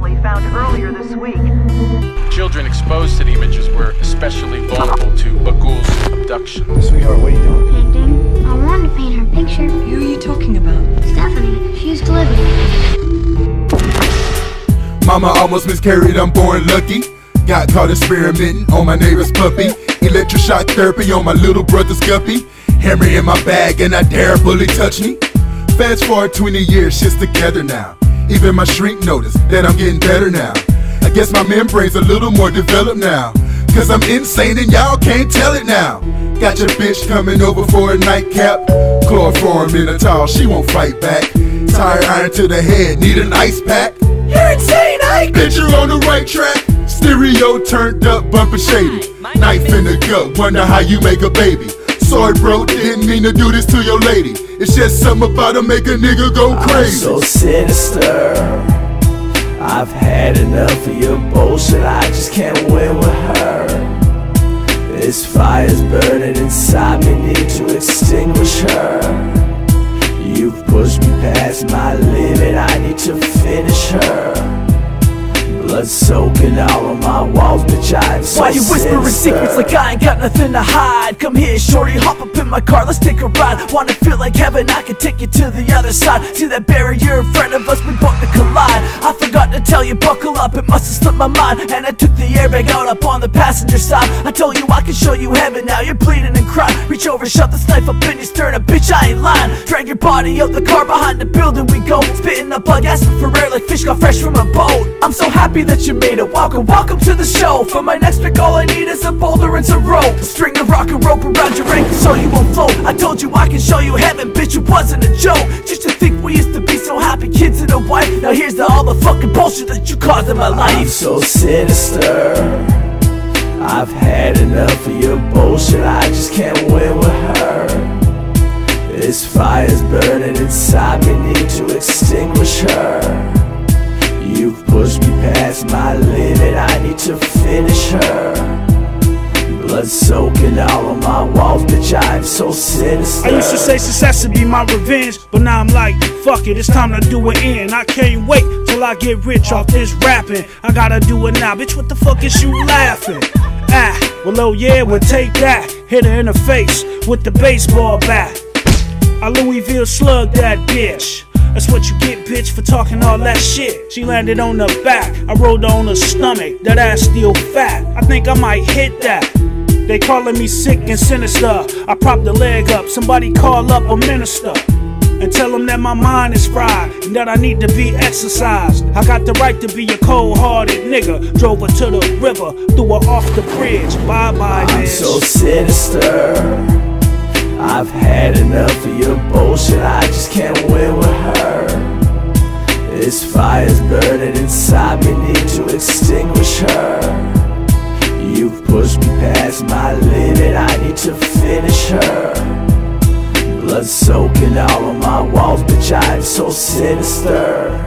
family found earlier this week. Children exposed to the images were especially vulnerable to Bagul's abduction. Sweetheart, what are you doing? Painting. I wanted to paint her picture. Who are you talking about? Stephanie. She used to live here. Mama almost miscarried, I'm born lucky. Got caught experimenting on my neighbor's puppy. Electroshock therapy on my little brother's guppy. Hammer in my bag and I dare a bully touch me. Fast forward 20 years, shit's together now. Even my shrink noticed that I'm getting better now. I guess my membrane's a little more developed now. Cause I'm insane and y'all can't tell it now. Got your bitch coming over for a nightcap. Chloroform in a towel, she won't fight back. Tire iron to the head, need an ice pack. You're insane, Ike! Bitch, you're on the right track. Stereo turned up, bumpin' shady. Knife in the gut, wonder how you make a baby. Sorry bro, didn't mean to do this to your lady. It's just something about to make a nigga go crazy. I'm so sinister, I've had enough of your bullshit, I just can't win with her. This fire's burning inside me, need to extinguish her. You've pushed me past my limit, I need to finish her. Blood soaking all on my walls, bitch, I'm so Why you whispering secrets like I ain't got nothing to hide? Come here, shorty, hop up in my car, let's take a ride. Wanna feel like heaven, I can take you to the other side. See that barrier in front of us, we both to collide. I forgot to tell you, buckle up, it must have slipped my mind. And I took the airbag out up on the passenger side. I told you I could show you heaven, now you're bleeding and crying. Reach over, shove this knife up in your sternum, bitch, I ain't lying. Drag your body out the car, behind the building we go. Spitting up blood, gasping for air like fish got fresh from a boat. I'm so happy that you made it, welcome to the show. For my next pick all I need is a boulder and some rope. String a rock and rope around your ankle so you won't float. I told you I can show you heaven, bitch, it wasn't a joke. Just to think we used to be so happy, kids in a white. Now here's all the fucking bullshit that you caused in my life. I'm so sinister, I've had enough of your bullshit, I just can't win with her. This fire's burning inside me, need to extinguish her. You've pushed me past my limit, I need to finish her. Blood soaking all on my walls, bitch, I'm so sinister. I used to say success would be my revenge, but now I'm like, fuck it, it's time to do it in. I can't wait till I get rich off this rapping. I gotta do it now, bitch, what the fuck is you laughing? Ah, well oh yeah, we'll take that. Hit her in the face with the baseball bat. I Louisville slug that bitch. That's what you get, bitch, for talking all that shit. She landed on her back, I rolled on her stomach. That ass still fat, I think I might hit that. They calling me sick and sinister. I prop the leg up, somebody call up a minister and tell them that my mind is fried and that I need to be exercised. I got the right to be a cold-hearted nigga. Drove her to the river, threw her off the bridge. Bye-bye, bitch. I'm so sinister, I've had enough of your bullshit, I just can't win with her. This fire's burning inside me, need to extinguish her. You've pushed me past my limit, I need to finish her. Blood soaking all on my walls, bitch, I'm so sinister.